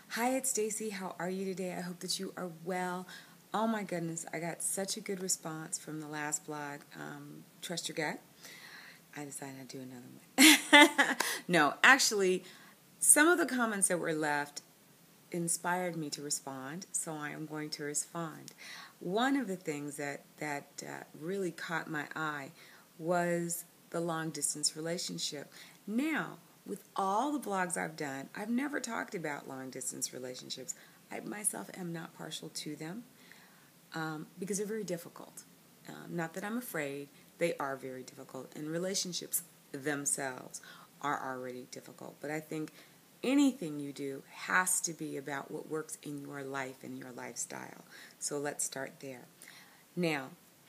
Hi, it's Stacye. How are you today? I hope that you are well. Oh my goodness, I got such a good response from the last blog, Trust Your Gut. I decided I'd do another one. No, actually, some of the comments that were left inspired me to respond, so I am going to respond. One of the things that really caught my eye was the long distance relationship. Now, with all the blogs I've done, I've never talked about long distance relationships. I myself am not partial to them because they're very difficult. Not that I'm afraid, they are very difficult, and relationships themselves are already difficult. But I think anything you do has to be about what works in your life and your lifestyle. So let's start there. Now,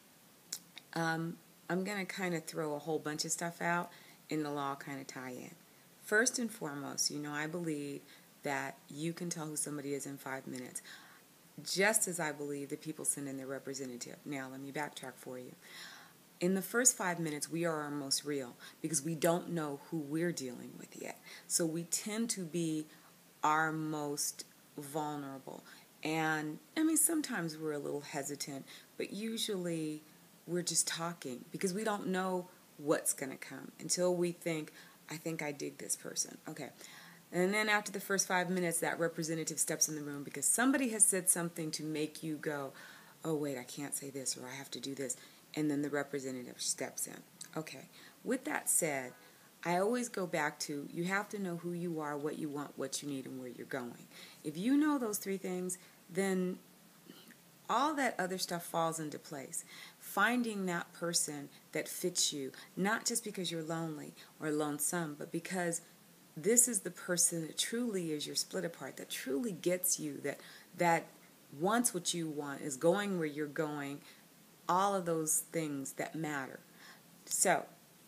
I'm going to kind of throw a whole bunch of stuff out and they'll all kind of tie in. First and foremost, I believe that you can tell who somebody is in 5 minutes, just as I believe that people send in their representative. Now, let me backtrack for you. In the first 5 minutes, we are our most real because we don't know who we're dealing with yet. So we tend to be our most vulnerable. And, sometimes we're a little hesitant, but usually we're just talking because we don't know what's going to come until we think, I think I dig this person. Okay. And then after the first 5 minutes, that representative steps in the room because somebody has said something to make you go, oh, wait, I can't say this or I have to do this. And then the representative steps in. Okay. With that said, I always go back to you have to know who you are, what you want, what you need, and where you're going. If you know those three things, then all that other stuff falls into place. Finding that person that fits you, not just because you're lonely or lonesome, but because this is the person that truly is your split apart, that truly gets you, that wants what you want, is going where you're going, all of those things that matter. So,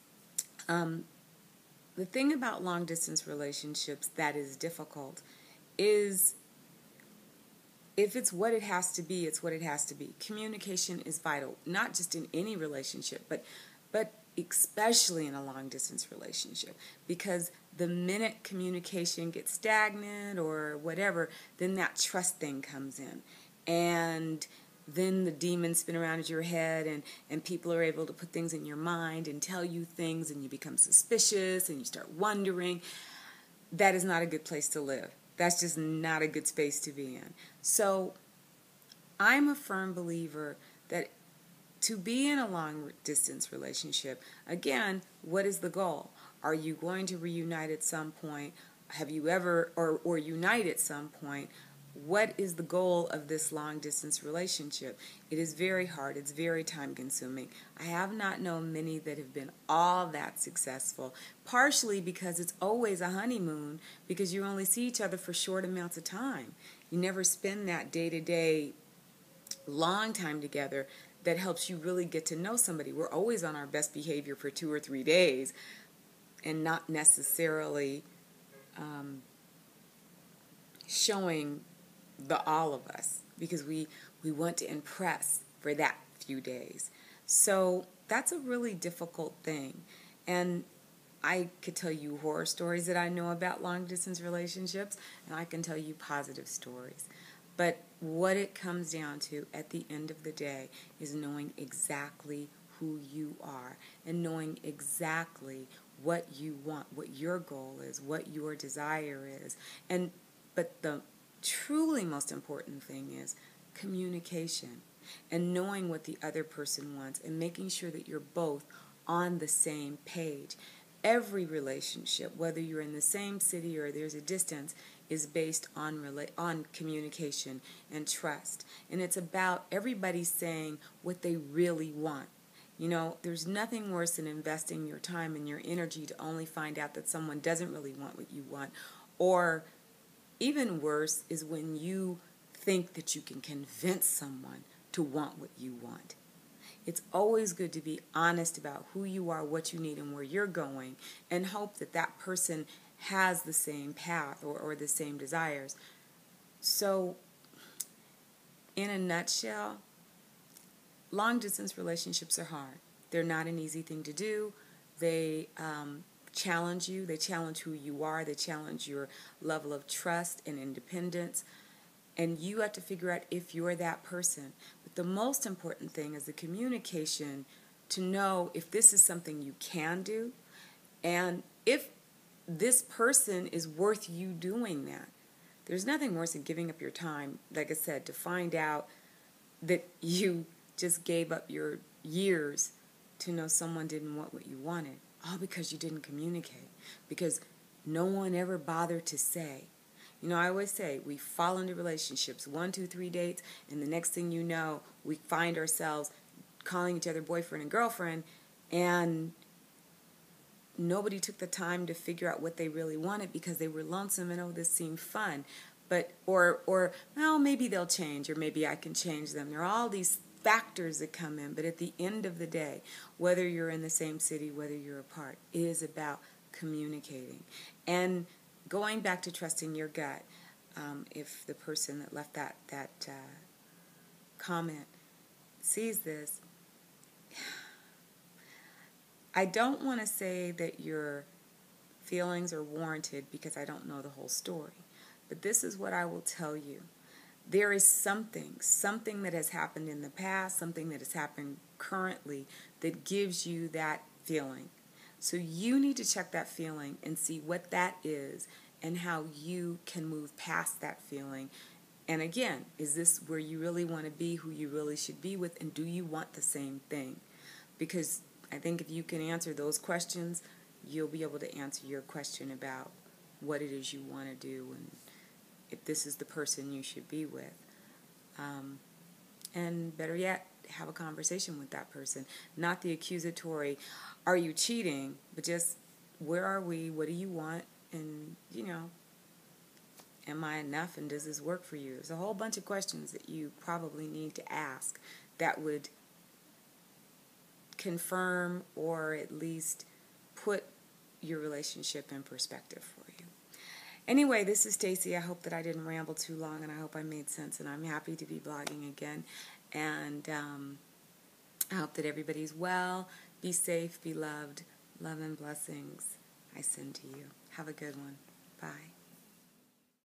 the thing about long distance relationships that is difficult is if it's what it has to be, it's what it has to be. Communication is vital, not just in any relationship, but especially in a long-distance relationship. Because the minute communication gets stagnant or whatever, then that trust thing comes in. And then the demons spin around your head and people are able to put things in your mind and tell you things and you become suspicious and you start wondering. That is not a good place to live. That's just not a good space to be in. So I'm a firm believer that to be in a long-distance relationship, again, what is the goal? Are you going to reunite at some point? Have you ever, or unite at some point? What is the goal of this long-distance relationship? It is very hard. It's very time-consuming. I have not known many that have been all that successful, partially because it's always a honeymoon because you only see each other for short amounts of time. You never spend that day-to-day long time together that helps you really get to know somebody. We're always on our best behavior for 2 or 3 days and not necessarily showing the all of us because we want to impress for that few days. So that's a really difficult thing. And I could tell you horror stories that I know about long-distance relationships, and I can tell you positive stories. But what it comes down to at the end of the day is knowing exactly who you are and knowing exactly what you want, what your goal is, what your desire is. But the truly most important thing is communication and knowing what the other person wants and making sure that you're both on the same page. Every relationship, whether you're in the same city or there's a distance, is based on communication and trust. And it's about everybody saying what they really want. There's nothing worse than investing your time and your energy to only find out that someone doesn't really want what you want. Or even worse is when you think that you can convince someone to want what you want. It's always good to be honest about who you are, what you need, and where you're going, and hope that that person has the same path or the same desires. So, in a nutshell, long-distance relationships are hard. They're not an easy thing to do. They challenge you. They challenge who you are. They challenge your level of trust and independence. And you have to figure out if you're that person. But the most important thing is the communication to know if this is something you can do and if this person is worth you doing that. There's nothing worse than giving up your time, like I said, to find out that you just gave up your years to know someone didn't want what you wanted, all because you didn't communicate, because no one ever bothered to say. You know, I always say we fall into relationships, 1, 2, 3 dates, and the next thing you know, we find ourselves calling each other boyfriend and girlfriend, and nobody took the time to figure out what they really wanted because they were lonesome and, oh, this seemed fun. But, or well, maybe they'll change, or maybe I can change them. There are all these factors that come in, but at the end of the day, whether you're in the same city, whether you're apart, it is about communicating. And going back to trusting your gut, if the person that left that comment sees this, I don't want to say that your feelings are warranted because I don't know the whole story. But this is what I will tell you. There is something that has happened in the past, something that has happened currently that gives you that feeling. So you need to check that feeling and see what that is and how you can move past that feeling. And again, is this where you really want to be, who you really should be with, and do you want the same thing? Because I think if you can answer those questions, you'll be able to answer your question about what it is you want to do and if this is the person you should be with. And better yet, have a conversation with that person. Not the accusatory, are you cheating? But just, where are we? What do you want? And, you know, am I enough? And does this work for you? There's a whole bunch of questions that you probably need to ask that would confirm or at least put your relationship in perspective for you. Anyway, this is Stacye. I hope that I didn't ramble too long, and I hope I made sense, and I'm happy to be blogging again. And I hope that everybody's well. Be safe, be loved. Love and blessings I send to you. Have a good one. Bye.